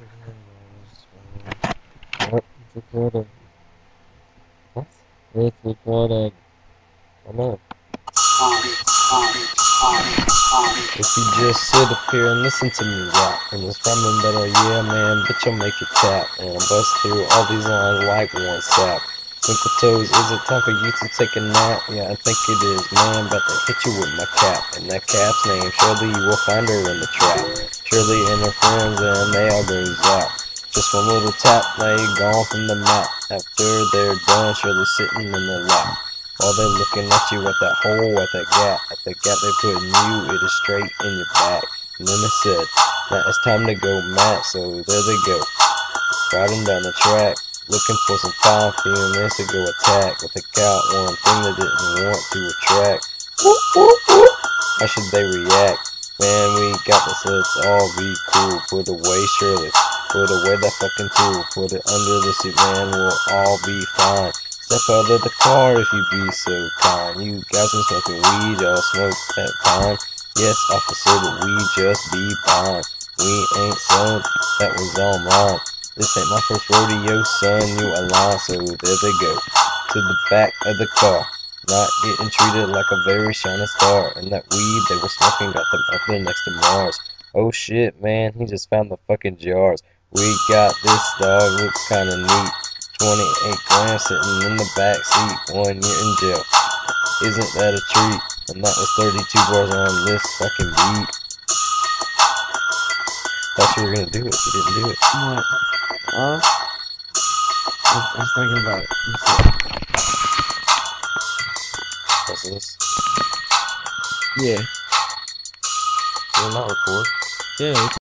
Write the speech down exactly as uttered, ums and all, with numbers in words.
What? It's recording. What? It's recording. I know. If you just sit up here and listen to me rap, and it's rhyming better, yeah man, bitch I'll make it tap, and bust through all these lines like one sap. Twinkle toes, is it time for you to take a nap? Yeah, I think it is, man, about to hit you with my cap, and that cap's name, surely you will find her in the trap. Shirley and her friends, and they all go zap. Just one little tap, they gone from the map. After they're done, Shirley sitting in the lap. While they're looking at you at that hole, at that gap, at the gap they put in you, it is straight in your back. And then they said, now it's time to go mad, so there they go, riding down the track, looking for some time, feeling this to go attack, but they got one thing they didn't want to attract. How should they react? Man, we got this, let's all be cool. Put away Shirley, put away that fucking tool, put it under the seat, man, we'll all be fine. Step out of the car if you be so kind. You guys been smoking weed, y'all smoke that pine. Yes, officer, but we just be fine. We ain't selling, that was all mine. This ain't my first rodeo, son, you a lie. So there they go, to the back of the car, not getting treated like a very shining star. And that weed they were smoking got them up there next to Mars. Oh shit, man, he just found the fucking jars. We got this dog, looks kinda neat. twenty-eight grams sitting in the back seat, one year in jail. Isn't that a treat? And that was thirty-two bars on this fucking beat. Thought you were gonna do it, you didn't do it. What? Uh? I was thinking about it. What's this? Yeah. You're not record. Yeah.